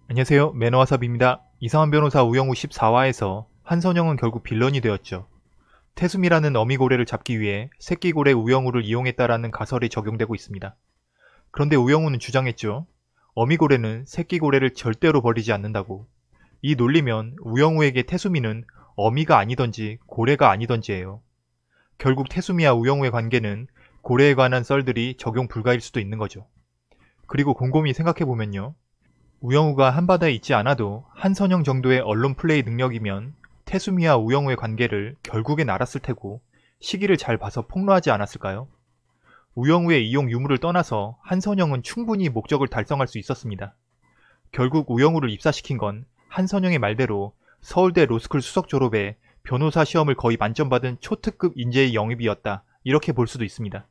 안녕하세요. 매너와삽입니다. 이상한 변호사 우영우 14화에서 한선영은 결국 빌런이 되었죠. 태수미라는 어미고래를 잡기 위해 새끼고래 우영우를 이용했다라는 가설이 적용되고 있습니다. 그런데 우영우는 주장했죠. 어미고래는 새끼고래를 절대로 버리지 않는다고. 이 논리면 우영우에게 태수미는 어미가 아니던지 고래가 아니던지예요. 결국 태수미와 우영우의 관계는 고래에 관한 썰들이 적용 불가일 수도 있는 거죠. 그리고 곰곰이 생각해보면요. 우영우가 한바다에 있지 않아도 한선영 정도의 언론 플레이 능력이면 태수미와 우영우의 관계를 결국엔 알았을 테고 시기를 잘 봐서 폭로하지 않았을까요? 우영우의 이용 유무를 떠나서 한선영은 충분히 목적을 달성할 수 있었습니다. 결국 우영우를 입사시킨 건 한선영의 말대로 서울대 로스쿨 수석 졸업에 변호사 시험을 거의 만점 받은 초특급 인재의 영입이었다. 이렇게 볼 수도 있습니다.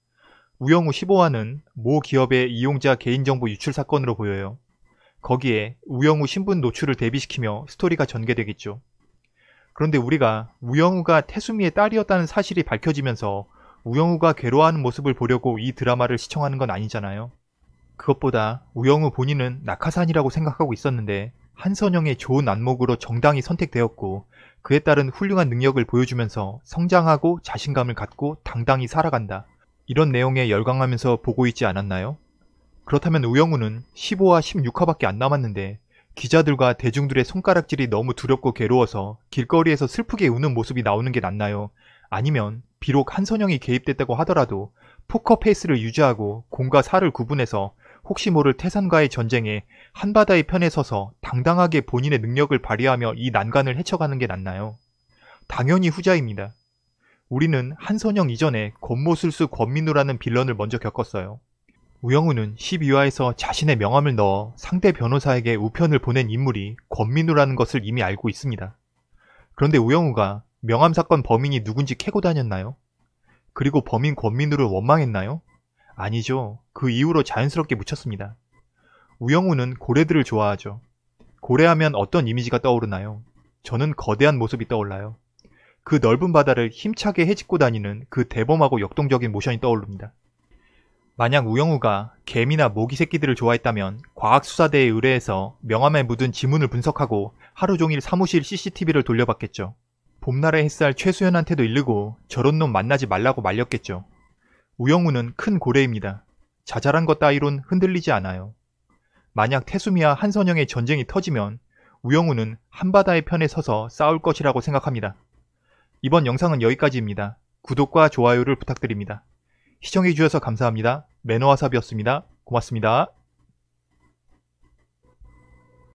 우영우 15화는 모 기업의 이용자 개인정보 유출 사건으로 보여요. 거기에 우영우 신분 노출을 대비시키며 스토리가 전개되겠죠. 그런데 우리가 우영우가 태수미의 딸이었다는 사실이 밝혀지면서 우영우가 괴로워하는 모습을 보려고 이 드라마를 시청하는 건 아니잖아요. 그것보다 우영우 본인은 낙하산이라고 생각하고 있었는데 한선영의 좋은 안목으로 정당히 선택되었고 그에 따른 훌륭한 능력을 보여주면서 성장하고 자신감을 갖고 당당히 살아간다. 이런 내용에 열광하면서 보고 있지 않았나요? 그렇다면 우영우는 15화, 16화밖에 안 남았는데 기자들과 대중들의 손가락질이 너무 두렵고 괴로워서 길거리에서 슬프게 우는 모습이 나오는 게 낫나요? 아니면 비록 한선영이 개입됐다고 하더라도 포커페이스를 유지하고 공과 사를 구분해서 혹시 모를 태산과의 전쟁에 한바다의 편에 서서 당당하게 본인의 능력을 발휘하며 이 난관을 헤쳐가는 게 낫나요? 당연히 후자입니다. 우리는 한선영 이전에 권모술수 권민우라는 빌런을 먼저 겪었어요. 우영우는 12화에서 자신의 명함을 넣어 상대 변호사에게 우편을 보낸 인물이 권민우라는 것을 이미 알고 있습니다. 그런데 우영우가 명함 사건 범인이 누군지 캐고 다녔나요? 그리고 범인 권민우를 원망했나요? 아니죠. 그 이후로 자연스럽게 묻혔습니다. 우영우는 고래들을 좋아하죠. 고래하면 어떤 이미지가 떠오르나요? 저는 거대한 모습이 떠올라요. 그 넓은 바다를 힘차게 헤집고 다니는 그 대범하고 역동적인 모션이 떠오릅니다. 만약 우영우가 개미나 모기 새끼들을 좋아했다면 과학수사대에 의뢰해서 명함에 묻은 지문을 분석하고 하루 종일 사무실 CCTV를 돌려봤겠죠. 봄날의 햇살 최수연한테도 이르고 저런 놈 만나지 말라고 말렸겠죠. 우영우는 큰 고래입니다. 자잘한 것 따위론 흔들리지 않아요. 만약 태수미와 한선영의 전쟁이 터지면 우영우는 한바다의 편에 서서 싸울 것이라고 생각합니다. 이번 영상은 여기까지입니다. 구독과 좋아요를 부탁드립니다. 시청해주셔서 감사합니다. 매너와삽이었습니다. 고맙습니다.